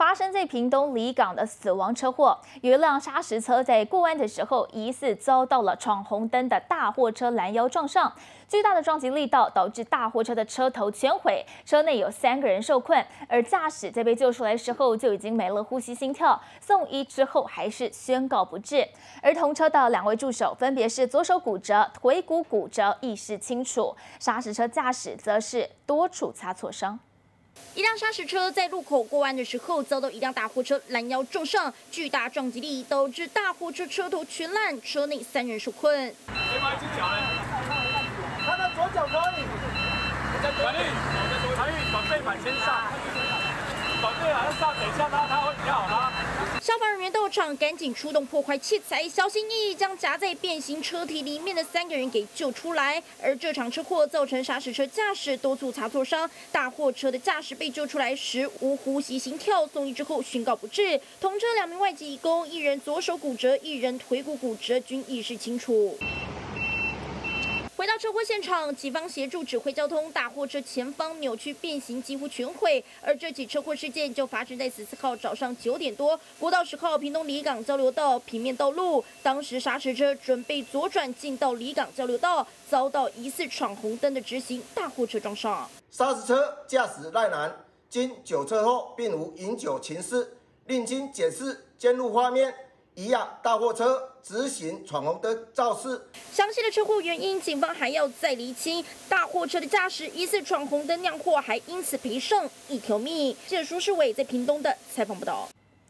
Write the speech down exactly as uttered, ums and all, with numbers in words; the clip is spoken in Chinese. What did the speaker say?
发生在屏东离港的死亡车祸，有一辆砂石车在过弯的时候，疑似遭到了闯红灯的大货车拦腰撞上，巨大的撞击力道导致大货车的车头全毁，车内有三个人受困，而驾驶在被救出来的时候就已经没了呼吸心跳，送医之后还是宣告不治。而同车的两位助手分别是左手骨折、腿骨骨折，意识清楚；砂石车驾驶则是多处擦挫伤。 一辆砂石车在路口过弯的时候，遭到一辆大货车拦腰撞上，巨大撞击力导致大货车车头全烂，车内三人受困。 可以把一只脚呢？他的左脚可以。传力，传力，把背板先上，把背板上，等一下拉他会比较好拉。 消防人员到场，赶紧出动破坏器材，小心翼翼将夹在变形车体里面的三个人给救出来。而这场车祸造成砂石车驾驶多处擦挫伤，大货车的驾驶被救出来时无呼吸心跳，送医之后宣告不治。同车两名外籍移工，一人左手骨折，一人腿骨骨折，均意识清楚。 回到车祸现场，警方协助指挥交通，大货车前方扭曲变形，几乎全毁。而这起车祸事件就发生在十四号早上九点多，国道十号屏东离港交流道平面道路。当时砂石车准备左转进到离港交流道，遭到疑似闯红灯的直行大货车撞上。 砂石车驾驶赖男，经酒测后并无饮酒情事，另经检视监录画面。 一样，大货车直行闯红灯肇事。 详细的车祸原因，警方还要再厘清。大货车的驾驶疑似闯红灯酿祸，还因此赔上一条命。记者苏世伟在屏东的采访报道。